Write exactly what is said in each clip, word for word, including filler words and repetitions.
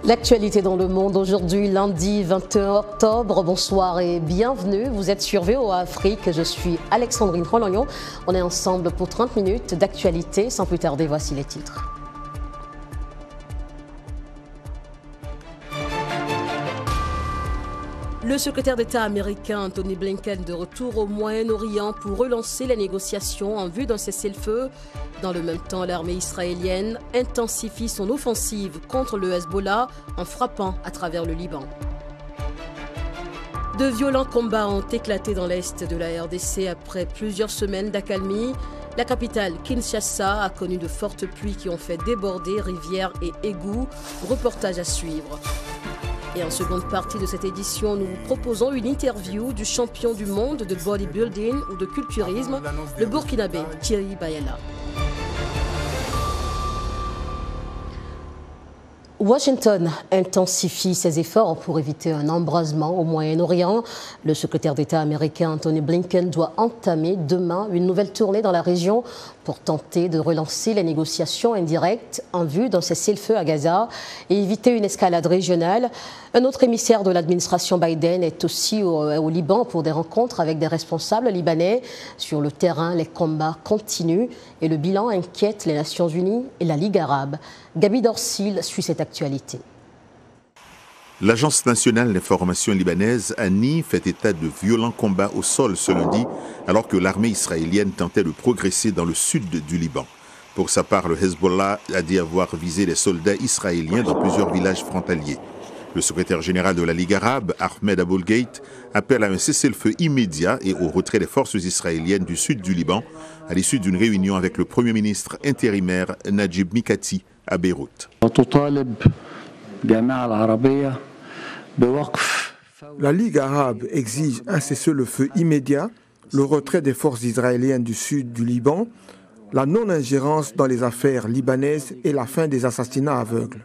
L'actualité dans le monde aujourd'hui, lundi vingt et un octobre. Bonsoir et bienvenue. Vous êtes sur V O A Afrique. Je suis Alexandrine Rolognon. On est ensemble pour trente minutes d'actualité. Sans plus tarder, voici les titres. Le secrétaire d'État américain Antony Blinken de retour au Moyen-Orient pour relancer les négociations en vue d'un cessez-le-feu. Dans le même temps, l'armée israélienne intensifie son offensive contre le Hezbollah en frappant à travers le Liban. De violents combats ont éclaté dans l'est de la R D C après plusieurs semaines d'accalmie. La capitale, Kinshasa, a connu de fortes pluies qui ont fait déborder rivières et égouts. Reportage à suivre. Et en seconde partie de cette édition, nous vous proposons une interview du champion du monde de bodybuilding ou de culturisme, le Burkinabé Thierry Bayala. Washington intensifie ses efforts pour éviter un embrasement au Moyen-Orient. Le secrétaire d'État américain Antony Blinken doit entamer demain une nouvelle tournée dans la région pour tenter de relancer les négociations indirectes en vue d'un cessez-le-feu à Gaza et éviter une escalade régionale. Un autre émissaire de l'administration Biden est aussi au, au Liban pour des rencontres avec des responsables libanais. Sur le terrain, les combats continuent et le bilan inquiète les Nations Unies et la Ligue arabe. Gaby Dorsil suit cette actualité. L'Agence nationale d'information libanaise, A N I, fait état de violents combats au sol ce lundi, alors que l'armée israélienne tentait de progresser dans le sud du Liban. Pour sa part, le Hezbollah a dit avoir visé les soldats israéliens dans plusieurs villages frontaliers. Le secrétaire général de la Ligue arabe, Ahmed Aboulgate, appelle à un cessez-le-feu immédiat et au retrait des forces israéliennes du sud du Liban, à l'issue d'une réunion avec le Premier ministre intérimaire Najib Mikati à Beyrouth. La Ligue arabe exige un cessez-le-feu immédiat, le retrait des forces israéliennes du sud du Liban, la non-ingérence dans les affaires libanaises et la fin des assassinats aveugles.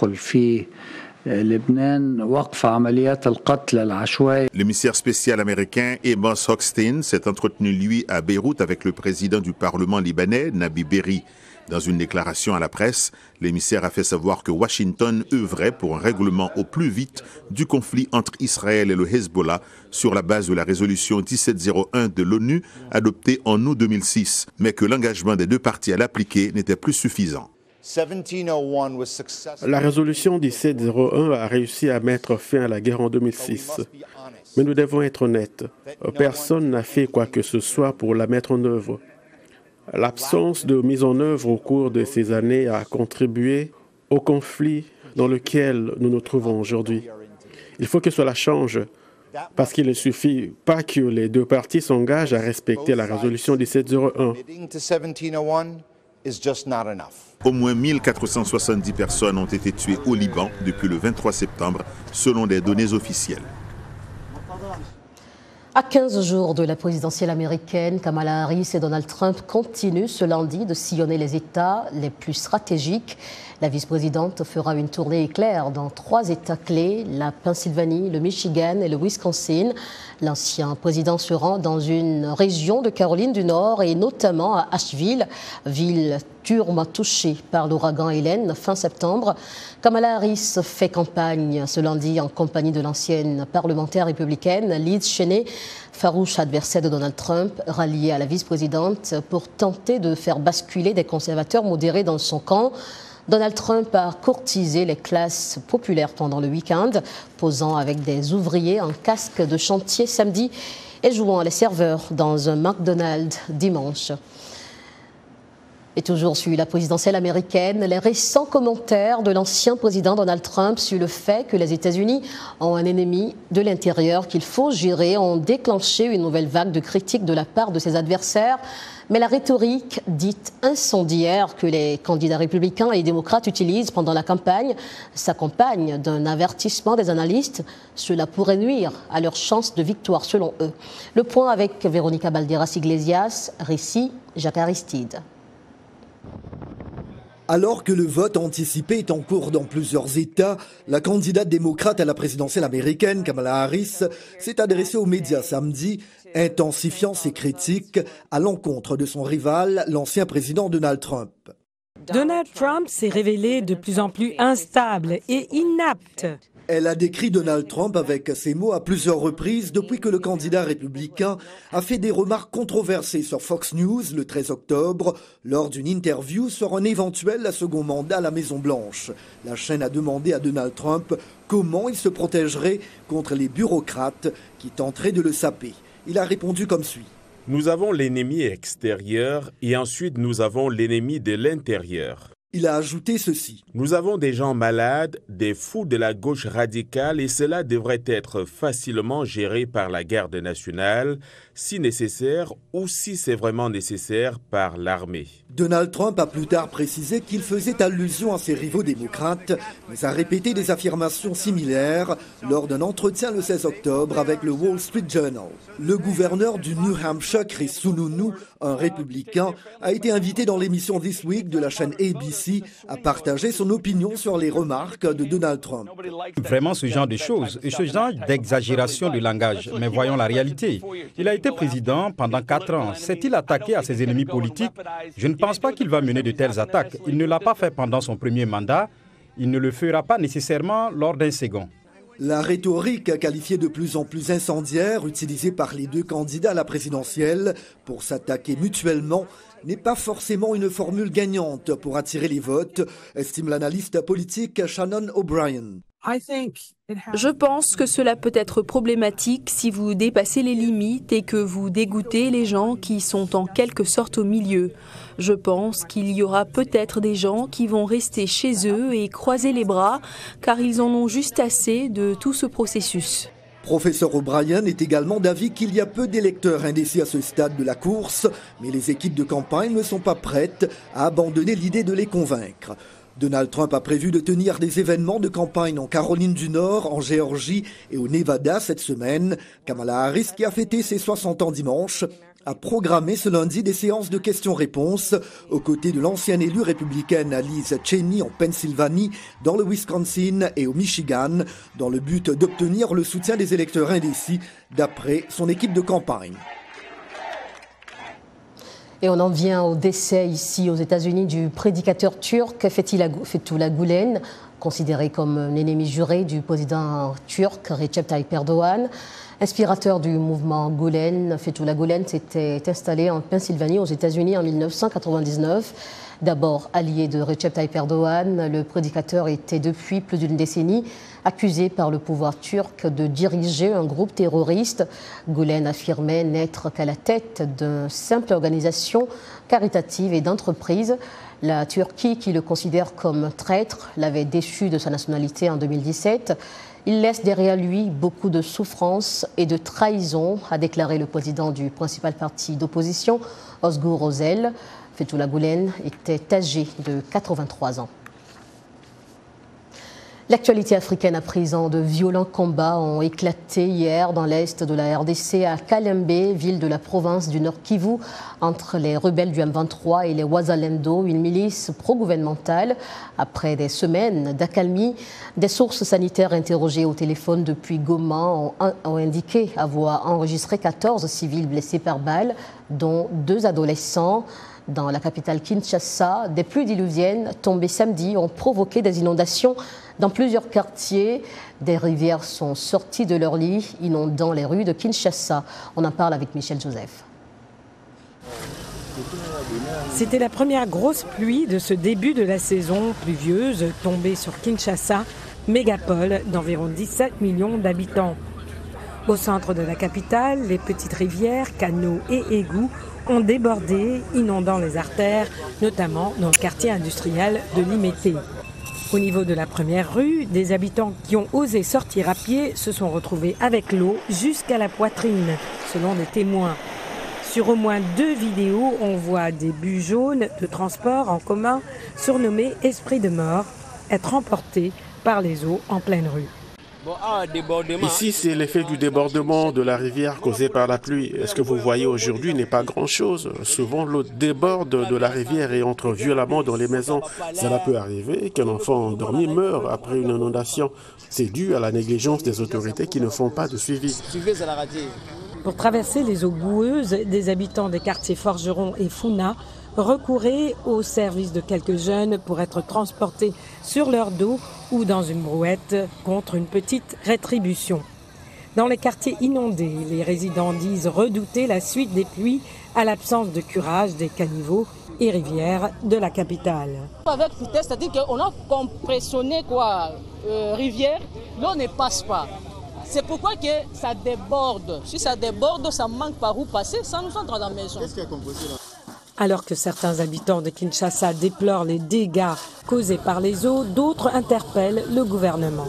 L'émissaire spécial américain Amos Hochstein s'est entretenu, lui, à Beyrouth avec le président du Parlement libanais, Nabi Berri. Dans une déclaration à la presse, l'émissaire a fait savoir que Washington œuvrait pour un règlement au plus vite du conflit entre Israël et le Hezbollah sur la base de la résolution dix-sept zéro un de l'ONU adoptée en août deux mille six, mais que l'engagement des deux parties à l'appliquer n'était plus suffisant. La résolution dix-sept zéro un a réussi à mettre fin à la guerre en deux mille six. Mais nous devons être honnêtes. Personne n'a fait quoi que ce soit pour la mettre en œuvre. L'absence de mise en œuvre au cours de ces années a contribué au conflit dans lequel nous nous trouvons aujourd'hui. Il faut que cela change, parce qu'il ne suffit pas que les deux parties s'engagent à respecter la résolution dix-sept zéro un. Au moins mille quatre cent soixante-dix personnes ont été tuées au Liban depuis le vingt-trois septembre, selon des données officielles. À quinze jours de la présidentielle américaine, Kamala Harris et Donald Trump continuent ce lundi de sillonner les États les plus stratégiques. La vice-présidente fera une tournée éclair dans trois États clés, la Pennsylvanie, le Michigan et le Wisconsin. L'ancien président se rend dans une région de Caroline du Nord et notamment à Asheville, ville durement touchée par l'ouragan Hélène fin septembre. Kamala Harris fait campagne ce lundi en compagnie de l'ancienne parlementaire républicaine Liz Cheney, farouche adversaire de Donald Trump, ralliée à la vice-présidente pour tenter de faire basculer des conservateurs modérés dans son camp. Donald Trump a courtisé les classes populaires pendant le week-end, posant avec des ouvriers en casque de chantier samedi et jouant les serveurs dans un McDonald's dimanche. Et toujours sur la présidentielle américaine, les récents commentaires de l'ancien président Donald Trump sur le fait que les États-Unis ont un ennemi de l'intérieur qu'il faut gérer ont déclenché une nouvelle vague de critiques de la part de ses adversaires. Mais la rhétorique dite incendiaire que les candidats républicains et démocrates utilisent pendant la campagne s'accompagne d'un avertissement des analystes. Cela pourrait nuire à leurs chances de victoire selon eux. Le point avec Véronica Balderas-Iglesias, récit Jacques Aristide. Alors que le vote anticipé est en cours dans plusieurs États, la candidate démocrate à la présidentielle américaine, Kamala Harris, s'est adressée aux médias samedi, intensifiant ses critiques à l'encontre de son rival, l'ancien président Donald Trump. Donald Trump s'est révélé de plus en plus instable et inapte. Elle a décrit Donald Trump avec ces mots à plusieurs reprises depuis que le candidat républicain a fait des remarques controversées sur Fox News le treize octobre lors d'une interview sur un éventuel second mandat à la Maison-Blanche. La chaîne a demandé à Donald Trump comment il se protégerait contre les bureaucrates qui tenteraient de le saper. Il a répondu comme suit. Nous avons l'ennemi extérieur et ensuite nous avons l'ennemi de l'intérieur. Il a ajouté ceci. Nous avons des gens malades, des fous de la gauche radicale et cela devrait être facilement géré par la garde nationale, si nécessaire ou si c'est vraiment nécessaire par l'armée. Donald Trump a plus tard précisé qu'il faisait allusion à ses rivaux démocrates, mais a répété des affirmations similaires lors d'un entretien le seize octobre avec le Wall Street Journal. Le gouverneur du New Hampshire, Chris Sununu, un républicain, a été invité dans l'émission This Week de la chaîne A B C à partager son opinion sur les remarques de Donald Trump. Vraiment ce genre de choses, ce genre d'exagération de langage. Mais voyons la réalité. Il a été président pendant quatre ans. S'est-il attaqué à ses ennemis politiques? Je ne pense pas qu'il va mener de telles attaques. Il ne l'a pas fait pendant son premier mandat. Il ne le fera pas nécessairement lors d'un second. La rhétorique qualifiée de plus en plus incendiaire utilisée par les deux candidats à la présidentielle pour s'attaquer mutuellement n'est pas forcément une formule gagnante pour attirer les votes, estime l'analyste politique Shannon O'Brien. Je pense que cela peut être problématique si vous dépassez les limites et que vous dégoûtez les gens qui sont en quelque sorte au milieu. Je pense qu'il y aura peut-être des gens qui vont rester chez eux et croiser les bras car ils en ont juste assez de tout ce processus. Professeur O'Brien est également d'avis qu'il y a peu d'électeurs indécis à ce stade de la course, mais les équipes de campagne ne sont pas prêtes à abandonner l'idée de les convaincre. Donald Trump a prévu de tenir des événements de campagne en Caroline du Nord, en Géorgie et au Nevada cette semaine. Kamala Harris, qui a fêté ses soixante ans dimanche, a programmé ce lundi des séances de questions-réponses aux côtés de l'ancienne élue républicaine Liz Cheney en Pennsylvanie, dans le Wisconsin et au Michigan, dans le but d'obtenir le soutien des électeurs indécis, d'après son équipe de campagne. Et on en vient au décès ici aux États-Unis du prédicateur turc Fethullah Gülen, considéré comme un ennemi juré du président turc Recep Tayyip Erdogan. Inspirateur du mouvement Gülen, Fethullah Gülen s'était installé en Pennsylvanie aux États-Unis en mille neuf cent quatre-vingt-dix-neuf. D'abord allié de Recep Tayyip Erdogan, le prédicateur était depuis plus d'une décennie accusé par le pouvoir turc de diriger un groupe terroriste. Gülen affirmait n'être qu'à la tête d'une simple organisation caritative et d'entreprise. La Turquie, qui le considère comme traître, l'avait déchu de sa nationalité en deux mille dix-sept. Il laisse derrière lui beaucoup de souffrance et de trahison, a déclaré le président du principal parti d'opposition, Özgür Özel. Fethullah Gülen était âgé de quatre-vingt-trois ans. L'actualité africaine à présent, de violents combats ont éclaté hier dans l'est de la R D C à Kalembe, ville de la province du Nord Kivu, entre les rebelles du M vingt-trois et les Wazalendo, une milice pro-gouvernementale. Après des semaines d'accalmie, des sources sanitaires interrogées au téléphone depuis Goma ont, ont indiqué avoir enregistré quatorze civils blessés par balles, dont deux adolescents. Dans la capitale Kinshasa, des pluies diluviennes tombées samedi ont provoqué des inondations dans plusieurs quartiers. Des rivières sont sorties de leur lit, inondant les rues de Kinshasa. On en parle avec Michel Joseph. C'était la première grosse pluie de ce début de la saison pluvieuse tombée sur Kinshasa, mégapole d'environ dix-sept millions d'habitants. Au centre de la capitale, les petites rivières, canaux et égouts ont débordé, inondant les artères, notamment dans le quartier industriel de Limete. Au niveau de la première rue, des habitants qui ont osé sortir à pied se sont retrouvés avec l'eau jusqu'à la poitrine, selon des témoins. Sur au moins deux vidéos, on voit des bus jaunes de transport en commun, surnommés « Esprit de mort », être emportés par les eaux en pleine rue. Ici, c'est l'effet du débordement de la rivière causé par la pluie. Ce que vous voyez aujourd'hui n'est pas grand-chose. Souvent, l'eau déborde de la rivière et entre violemment dans les maisons. Cela peut arriver qu'un enfant endormi meure après une inondation. C'est dû à la négligence des autorités qui ne font pas de suivi. Pour traverser les eaux boueuses, des habitants des quartiers Forgeron et Funa recouraient au service de quelques jeunes pour être transportés sur leur dos ou dans une brouette contre une petite rétribution. Dans les quartiers inondés, les résidents disent redouter la suite des pluies à l'absence de curage des caniveaux et rivières de la capitale. Avec vitesse, c'est-à-dire qu'on a compressionné quoi, euh, rivière, l'eau ne passe pas. C'est pourquoi que ça déborde. Si ça déborde, ça manque par où passer, ça nous entre dans la maison. Qu'est-ce qui a composé là? Alors que certains habitants de Kinshasa déplorent les dégâts causés par les eaux, d'autres interpellent le gouvernement.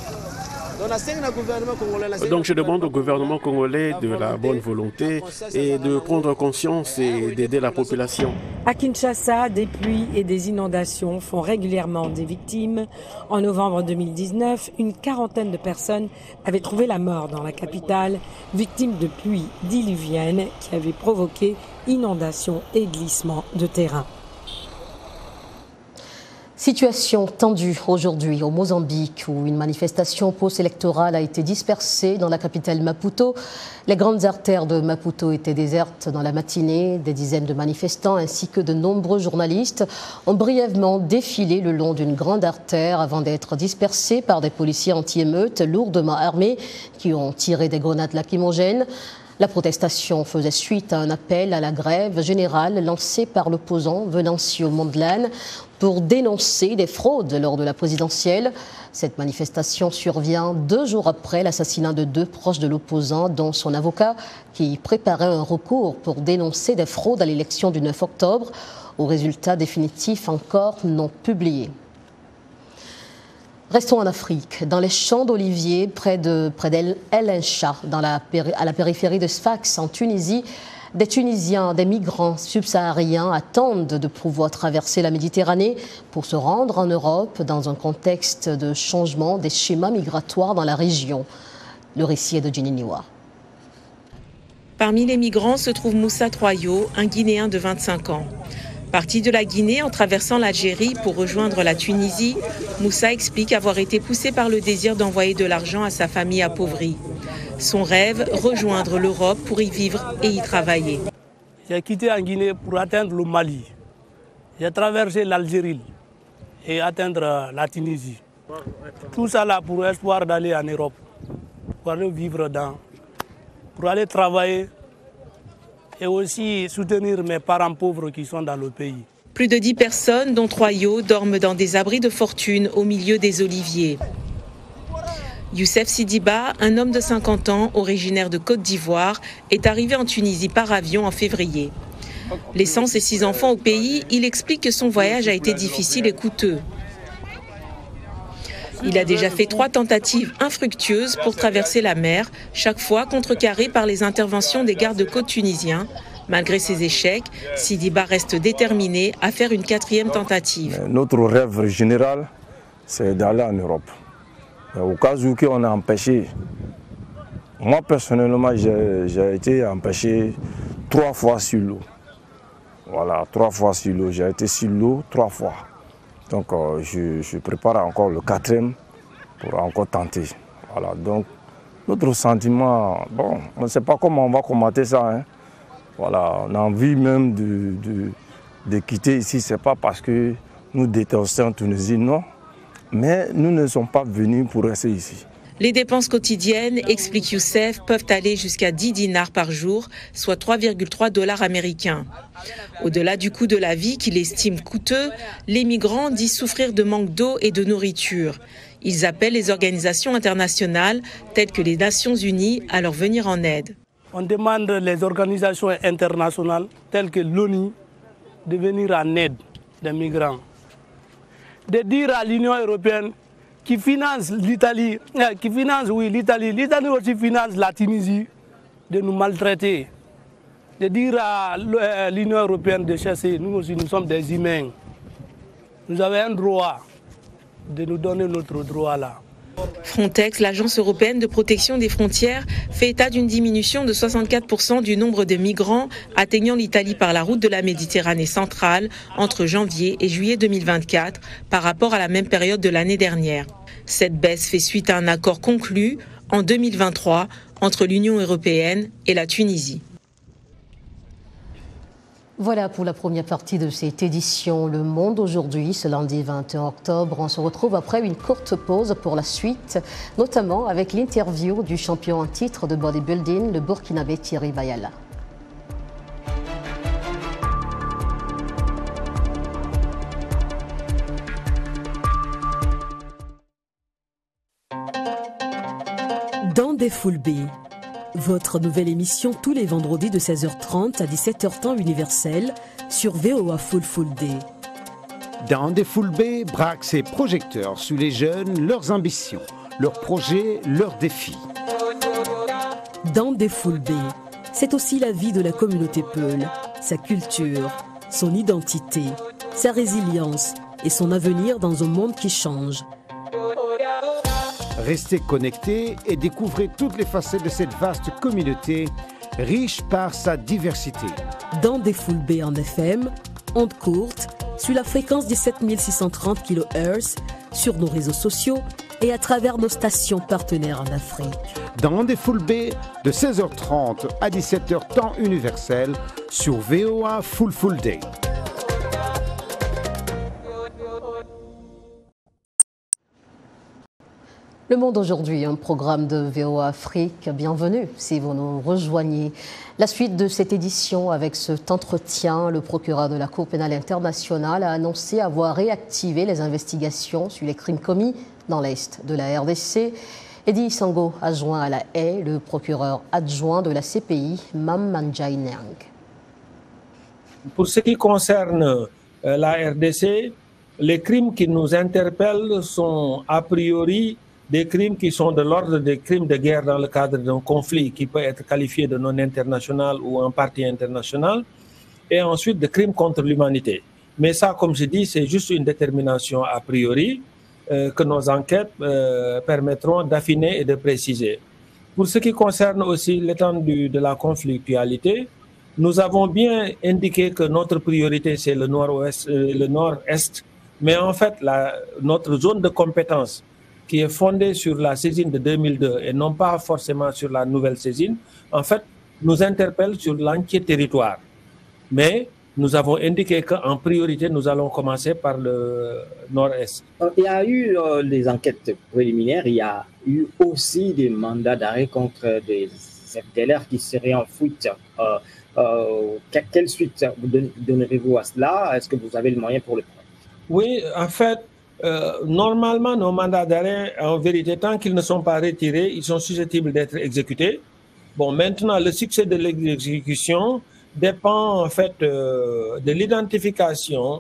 Donc je demande au gouvernement congolais de la bonne volonté et de prendre conscience et d'aider la population. À Kinshasa, des pluies et des inondations font régulièrement des victimes. En novembre deux mille dix-neuf, une quarantaine de personnes avaient trouvé la mort dans la capitale, victimes de pluies diluviennes qui avaient provoqué inondations et glissements de terrain. Situation tendue aujourd'hui au Mozambique où une manifestation post-électorale a été dispersée dans la capitale Maputo. Les grandes artères de Maputo étaient désertes dans la matinée. Des dizaines de manifestants ainsi que de nombreux journalistes ont brièvement défilé le long d'une grande artère avant d'être dispersés par des policiers anti-émeutes lourdement armés qui ont tiré des grenades lacrymogènes. La protestation faisait suite à un appel à la grève générale lancé par l'opposant Venancio Mondlane pour dénoncer des fraudes lors de la présidentielle. Cette manifestation survient deux jours après l'assassinat de deux proches de l'opposant, dont son avocat, qui préparait un recours pour dénoncer des fraudes à l'élection du neuf octobre, aux résultats définitifs encore non publiés. Restons en Afrique, dans les champs d'oliviers près de près d'El Encha, dans la, à la périphérie de Sfax, en Tunisie. Des Tunisiens, des migrants subsahariens attendent de pouvoir traverser la Méditerranée pour se rendre en Europe dans un contexte de changement des schémas migratoires dans la région. Le récit est de Jenny Niwa. Parmi les migrants se trouve Moussa Troyo, un Guinéen de vingt-cinq ans. Parti de la Guinée en traversant l'Algérie pour rejoindre la Tunisie, Moussa explique avoir été poussé par le désir d'envoyer de l'argent à sa famille appauvrie. Son rêve, rejoindre l'Europe pour y vivre et y travailler. J'ai quitté en Guinée pour atteindre le Mali. J'ai traversé l'Algérie et atteindre la Tunisie. Tout ça là pour espoir d'aller en Europe, pour aller vivre dans, pour aller travailler et aussi soutenir mes parents pauvres qui sont dans le pays. Plus de dix personnes, dont Troyo, dorment dans des abris de fortune au milieu des oliviers. Youssef Sidiba, un homme de cinquante ans, originaire de Côte d'Ivoire, est arrivé en Tunisie par avion en février. Laissant ses six enfants au pays, il explique que son voyage a été difficile et coûteux. Il a déjà fait trois tentatives infructueuses pour traverser la mer, chaque fois contrecarrées par les interventions des gardes-côtes tunisiens. Malgré ces échecs, Sidiba reste déterminé à faire une quatrième tentative. Notre rêve général, c'est d'aller en Europe. Au cas où on a empêché, moi personnellement, j'ai été empêché trois fois sur l'eau. Voilà, trois fois sur l'eau. J'ai été sur l'eau trois fois. Donc euh, je, je prépare encore le quatrième pour encore tenter. Voilà, donc notre sentiment, bon, on ne sait pas comment on va commenter ça. Hein. Voilà, on a envie même de, de, de quitter ici, ce n'est pas parce que nous détestons Tunisie, non. Mais nous ne sommes pas venus pour rester ici. Les dépenses quotidiennes, explique Youssef, peuvent aller jusqu'à dix dinars par jour, soit trois virgule trois dollars américains. Au-delà du coût de la vie qu'il estime coûteux, les migrants disent souffrir de manque d'eau et de nourriture. Ils appellent les organisations internationales, telles que les Nations Unies, à leur venir en aide. On demande les organisations internationales, telles que l'ONU, de venir en aide des migrants. De dire à l'Union européenne qui finance l'Italie, qui finance, oui, l'Italie, l'Italie aussi finance la Tunisie, de nous maltraiter. De dire à l'Union européenne de chasser, nous aussi, nous sommes des humains. Nous avons un droit de nous donner notre droit là. Frontex, l'agence européenne de protection des frontières, fait état d'une diminution de soixante-quatre pour cent du nombre de migrants atteignant l'Italie par la route de la Méditerranée centrale entre janvier et juillet deux mille vingt-quatre par rapport à la même période de l'année dernière. Cette baisse fait suite à un accord conclu en deux mille vingt-trois entre l'Union européenne et la Tunisie. Voilà pour la première partie de cette édition Le Monde aujourd'hui, ce lundi vingt et un octobre. On se retrouve après une courte pause pour la suite, notamment avec l'interview du champion en titre de bodybuilding, le Burkinabé Thierry Bayala. Dans des Full B, votre nouvelle émission tous les vendredis de seize heures trente à dix-sept heures temps universel sur V O A Full Full D. Dans des Full B braque ses projecteurs sur les jeunes, leurs ambitions, leurs projets, leurs défis. Dans des Full B, c'est aussi la vie de la communauté Peul, sa culture, son identité, sa résilience et son avenir dans un monde qui change. Restez connectés et découvrez toutes les facettes de cette vaste communauté, riche par sa diversité. Dans des Full B en F M, ondes courtes, sur la fréquence dix-sept mille six cent trente kilohertz, sur nos réseaux sociaux et à travers nos stations partenaires en Afrique. Dans des Full B de seize heures trente à dix-sept heures temps universel sur V O A Full Full Day. Le Monde aujourd'hui, un programme de V O A Afrique. Bienvenue si vous nous rejoignez. La suite de cette édition avec cet entretien, le procureur de la Cour pénale internationale a annoncé avoir réactivé les investigations sur les crimes commis dans l'Est de la R D C. Eddie Sango, adjoint à la haie, le procureur adjoint de la C P I, Mam Manjai Nyang. Pour ce qui concerne euh, la R D C, les crimes qui nous interpellent sont a priori des crimes qui sont de l'ordre des crimes de guerre dans le cadre d'un conflit qui peut être qualifié de non international ou en partie international, et ensuite de crimes contre l'humanité. Mais ça, comme je dis, c'est juste une détermination a priori euh, que nos enquêtes euh, permettront d'affiner et de préciser. Pour ce qui concerne aussi l'étendue de la conflictualité, nous avons bien indiqué que notre priorité, c'est le nord-ouest, euh, le nord-est, mais en fait, la, notre zone de compétence qui est fondée sur la saisine de deux mille deux et non pas forcément sur la nouvelle saisine, en fait, nous interpelle sur l'entier territoire. Mais nous avons indiqué qu'en priorité, nous allons commencer par le nord-est. Il y a eu euh, des enquêtes préliminaires, il y a eu aussi des mandats d'arrêt contre des F D L R qui seraient en fuite. Euh, euh, quelle suite donnerez-vous à cela? Est-ce que vous avez le moyen pour le prendre? Oui, en fait, Euh, normalement, nos mandats d'arrêt, en vérité, tant qu'ils ne sont pas retirés, ils sont susceptibles d'être exécutés. Bon, maintenant, le succès de l'exécution dépend en fait euh, de l'identification,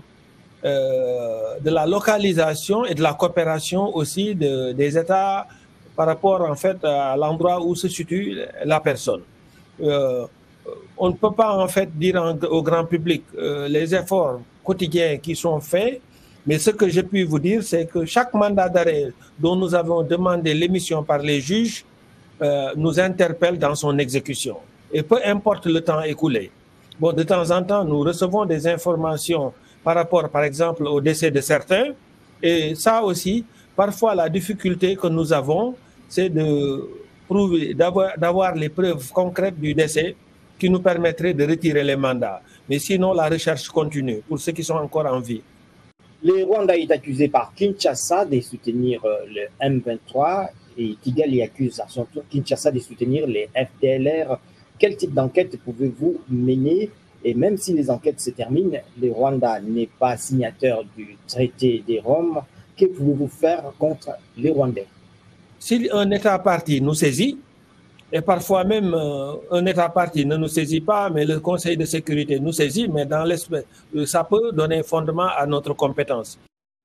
euh, de la localisation et de la coopération aussi de, des États par rapport en fait à l'endroit où se situe la personne. Euh, on ne peut pas en fait dire en, au grand public euh, les efforts quotidiens qui sont faits. Mais ce que je puis vous dire, c'est que chaque mandat d'arrêt dont nous avons demandé l'émission par les juges euh, nous interpelle dans son exécution. Et peu importe le temps écoulé. Bon, de temps en temps, nous recevons des informations par rapport, par exemple, au décès de certains. Et ça aussi, parfois, la difficulté que nous avons, c'est de prouver, d'avoir, d'avoir les preuves concrètes du décès qui nous permettraient de retirer les mandats. Mais sinon, la recherche continue pour ceux qui sont encore en vie. Le Rwanda est accusé par Kinshasa de soutenir le M vingt-trois et Kigali accuse à son tour Kinshasa de soutenir les F D L R. Quel type d'enquête pouvez-vous mener? Et même si les enquêtes se terminent, le Rwanda n'est pas signateur du traité des Roms. Que pouvez-vous faire contre les Rwandais? Si un État parti nous saisit, et parfois même euh, un État parti ne nous saisit pas, mais le Conseil de sécurité nous saisit, mais dans l'espèce, ça peut donner fondement à notre compétence.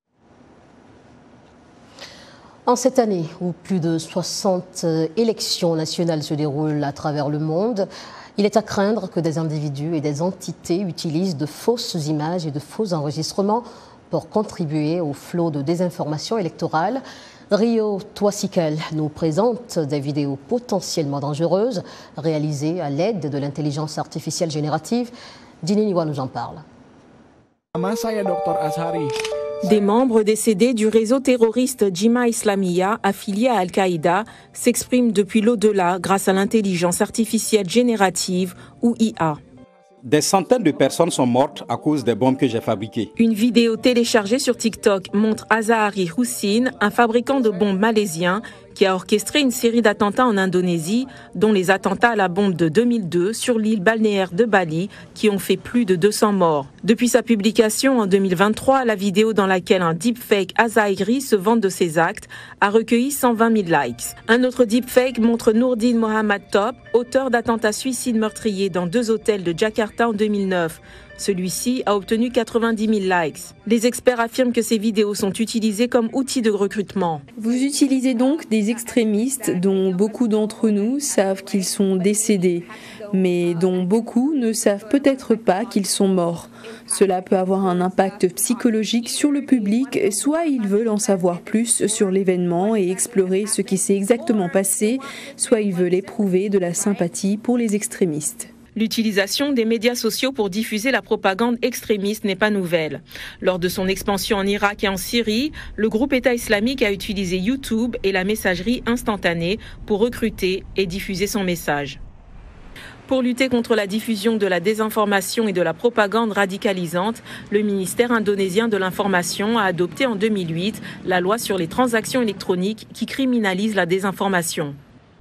En cette année où plus de soixante élections nationales se déroulent à travers le monde, il est à craindre que des individus et des entités utilisent de fausses images et de faux enregistrements pour contribuer au flot de désinformation électorale. Rio Toisikel nous présente des vidéos potentiellement dangereuses réalisées à l'aide de l'intelligence artificielle générative. Dini Niwa nous en parle. Des membres décédés du réseau terroriste Jima Islamiyah, affilié à Al-Qaïda, s'expriment depuis l'au-delà grâce à l'intelligence artificielle générative ou I A. Des centaines de personnes sont mortes à cause des bombes que j'ai fabriquées. Une vidéo téléchargée sur TikTok montre Azahari Hussein, un fabricant de bombes malaisien, qui a orchestré une série d'attentats en Indonésie, dont les attentats à la bombe de deux mille deux sur l'île balnéaire de Bali, qui ont fait plus de deux cents morts. Depuis sa publication en deux mille vingt-trois, la vidéo dans laquelle un deepfake Azahari se vante de ses actes a recueilli cent vingt mille likes. Un autre deepfake montre Nourdine Mohamed Top, auteur d'attentats suicides meurtriers dans deux hôtels de Jakarta en deux mille neuf. Celui-ci a obtenu quatre-vingt-dix mille likes. Les experts affirment que ces vidéos sont utilisées comme outils de recrutement. Vous utilisez donc des extrémistes dont beaucoup d'entre nous savent qu'ils sont décédés, mais dont beaucoup ne savent peut-être pas qu'ils sont morts. Cela peut avoir un impact psychologique sur le public, soit ils veulent en savoir plus sur l'événement et explorer ce qui s'est exactement passé, soit ils veulent éprouver de la sympathie pour les extrémistes. L'utilisation des médias sociaux pour diffuser la propagande extrémiste n'est pas nouvelle. Lors de son expansion en Irak et en Syrie, le groupe État islamique a utilisé YouTube et la messagerie instantanée pour recruter et diffuser son message. Pour lutter contre la diffusion de la désinformation et de la propagande radicalisante, le ministère indonésien de l'Information a adopté en deux mille huit la loi sur les transactions électroniques qui criminalise la désinformation.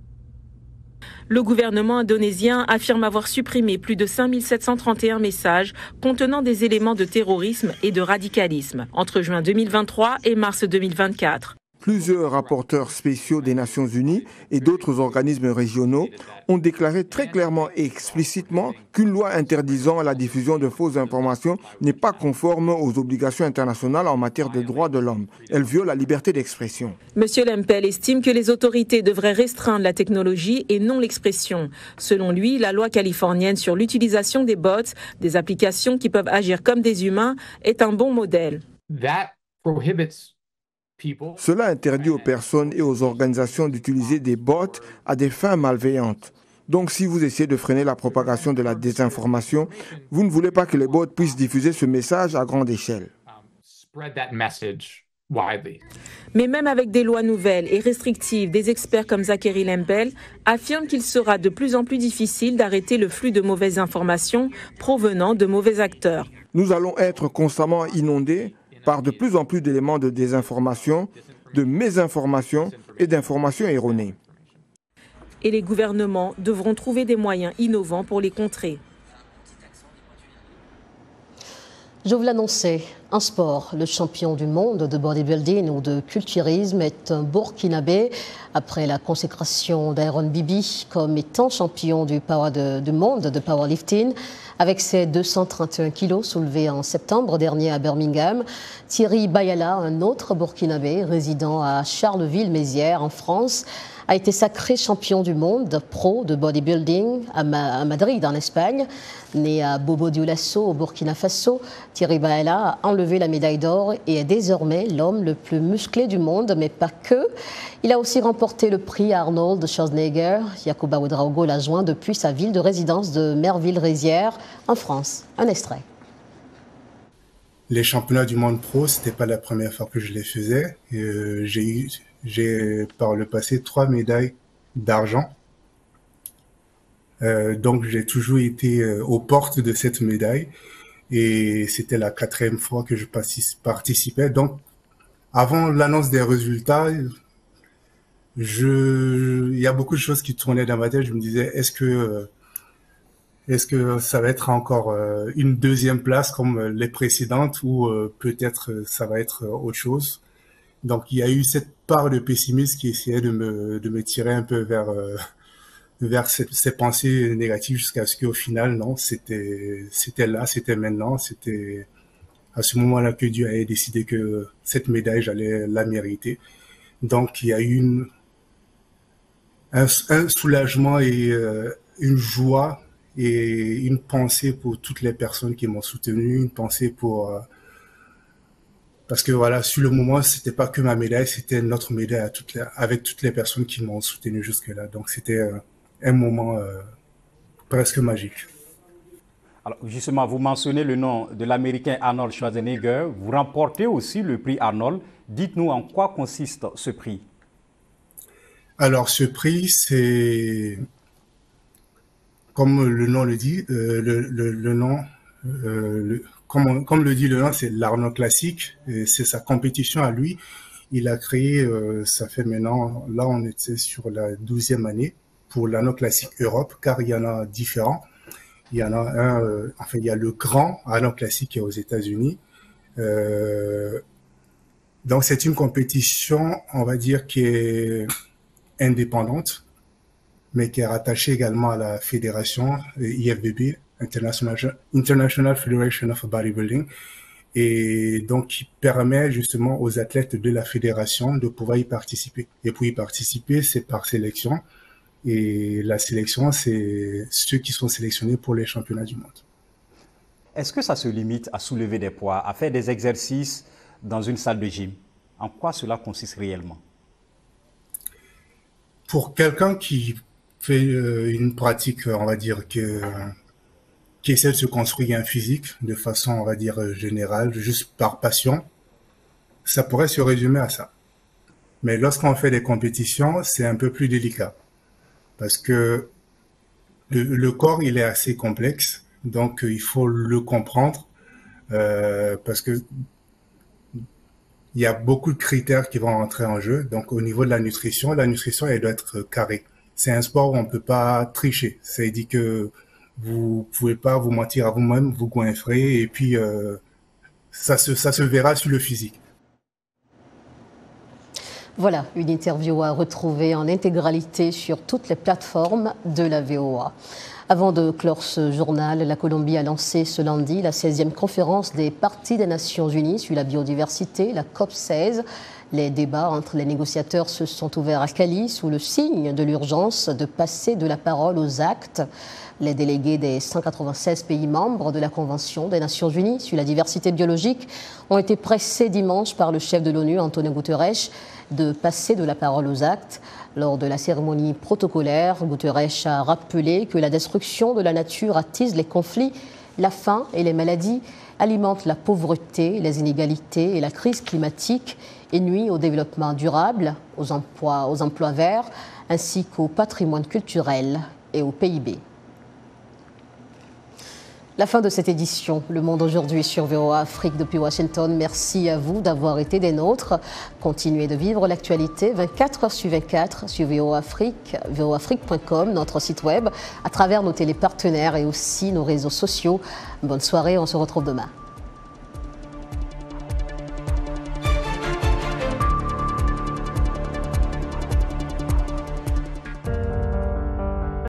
Le gouvernement indonésien affirme avoir supprimé plus de cinq mille sept cent trente et un messages contenant des éléments de terrorisme et de radicalisme entre juin deux mille vingt-trois et mars deux mille vingt-quatre. Plusieurs rapporteurs spéciaux des Nations Unies et d'autres organismes régionaux ont déclaré très clairement et explicitement qu'une loi interdisant la diffusion de fausses informations n'est pas conforme aux obligations internationales en matière de droits de l'homme. Elle viole la liberté d'expression. Monsieur Lempel estime que les autorités devraient restreindre la technologie et non l'expression. Selon lui, la loi californienne sur l'utilisation des bots, des applications qui peuvent agir comme des humains, est un bon modèle. That prohibits Cela interdit aux personnes et aux organisations d'utiliser des bots à des fins malveillantes. Donc si vous essayez de freiner la propagation de la désinformation, vous ne voulez pas que les bots puissent diffuser ce message à grande échelle. Mais même avec des lois nouvelles et restrictives, des experts comme Zachary Lempel affirment qu'il sera de plus en plus difficile d'arrêter le flux de mauvaises informations provenant de mauvais acteurs. Nous allons être constamment inondés par de plus en plus d'éléments de désinformation, de mésinformation et d'informations erronées. Et les gouvernements devront trouver des moyens innovants pour les contrer. Je vous l'annonçais, en sport, le champion du monde de bodybuilding ou de culturisme est un Burkinabé. Après la consécration d'Aaron Bibi comme étant champion du, power de, du monde de powerlifting, avec ses deux cent trente et un kilos soulevés en septembre dernier à Birmingham, Thierry Bayala, un autre Burkinabé résidant à Charleville-Mézières en France, a été sacré champion du monde pro de bodybuilding à, Ma à Madrid, en Espagne. Né à Bobo Dioulasso, au Burkina Faso, Thierry Bayala a enlevé la médaille d'or et est désormais l'homme le plus musclé du monde, mais pas que. Il a aussi remporté le prix Arnold Schwarzenegger. Yacouba Ouedraogo l'a joint depuis sa ville de résidence de Merville-Rézières, en France. Un extrait. Les championnats du monde pro, c'était pas la première fois que je les faisais. Euh, j'ai eu, j'ai par le passé trois médailles d'argent. Euh, donc j'ai toujours été euh, aux portes de cette médaille et c'était la quatrième fois que je participais. Donc avant l'annonce des résultats, je, il y a beaucoup de choses qui tournaient dans ma tête. Je me disais, est-ce que euh, est-ce que ça va être encore euh, une deuxième place comme les précédentes ou euh, peut-être euh, ça va être euh, autre chose. Donc il y a eu cette part de pessimisme qui essayait de me de me tirer un peu vers euh, vers ces, ces pensées négatives jusqu'à ce qu'au final non, c'était c'était là, c'était maintenant, c'était à ce moment-là que Dieu avait décidé que cette médaille j'allais la mériter. Donc il y a eu une un, un soulagement et euh, une joie et une pensée pour toutes les personnes qui m'ont soutenu, une pensée pour euh, parce que voilà, sur le moment, c'était pas que ma médaille, c'était notre médaille à toutes les, avec toutes les personnes qui m'ont soutenu jusque-là. Donc c'était euh, un moment euh, presque magique. Alors justement, vous mentionnez le nom de l'Américain Arnold Schwarzenegger. Vous remportez aussi le prix Arnold. Dites-nous en quoi consiste ce prix. Alors ce prix, c'est comme le nom le dit, euh, le, le, le nom, euh, le, comme, on, comme le dit le nom, c'est l'Arnaud Classique, c'est sa compétition à lui. Il a créé, euh, ça fait maintenant, là on était sur la douzième année pour l'Arnaud Classique Europe, car il y en a différents. Il y en a un, euh, enfin il y a le grand Arnaud Classique qui est aux États-Unis. Euh, donc c'est une compétition, on va dire, qui est indépendante, mais qui est rattachée également à la fédération I F B B, International, International Federation of Bodybuilding, et donc qui permet justement aux athlètes de la fédération de pouvoir y participer. Et pour y participer, c'est par sélection, et la sélection, c'est ceux qui sont sélectionnés pour les championnats du monde. Est-ce que ça se limite à soulever des poids, à faire des exercices dans une salle de gym? En quoi cela consiste réellement? Pour quelqu'un qui fait euh, une pratique, on va dire, que, qui essaie de se construire un physique de façon, on va dire, générale, juste par passion, ça pourrait se résumer à ça. Mais lorsqu'on fait des compétitions, c'est un peu plus délicat. Parce que le, le corps, il est assez complexe, donc il faut le comprendre, euh, parce que il y a beaucoup de critères qui vont entrer en jeu. Donc, au niveau de la nutrition, la nutrition, elle doit être carrée. C'est un sport où on ne peut pas tricher. Ça dit que vous pouvez pas vous mentir à vous-même, vous goinfrer, et puis euh, ça se, ça se verra sur le physique. Voilà, une interview à retrouver en intégralité sur toutes les plateformes de la V O A. Avant de clore ce journal, la Colombie a lancé ce lundi la seizième conférence des parties des Nations Unies sur la biodiversité, la COP seize. Les débats entre les négociateurs se sont ouverts à Cali sous le signe de l'urgence de passer de la parole aux actes. Les délégués des cent quatre-vingt-seize pays membres de la Convention des Nations Unies sur la diversité biologique ont été pressés dimanche par le chef de l'ONU, Antonio Guterres, de passer de la parole aux actes. Lors de la cérémonie protocolaire, Guterres a rappelé que la destruction de la nature attise les conflits, la faim et les maladies, alimente la pauvreté, les inégalités et la crise climatique et nuit au développement durable, aux emplois, aux emplois verts, ainsi qu'au patrimoine culturel et au P I B. La fin de cette édition, Le Monde aujourd'hui sur V O A Afrique depuis Washington. Merci à vous d'avoir été des nôtres. Continuez de vivre l'actualité vingt-quatre heures sur vingt-quatre sur V O A Afrique, V O A Afrique point com, notre site web, à travers nos télépartenaires et aussi nos réseaux sociaux. Bonne soirée, on se retrouve demain.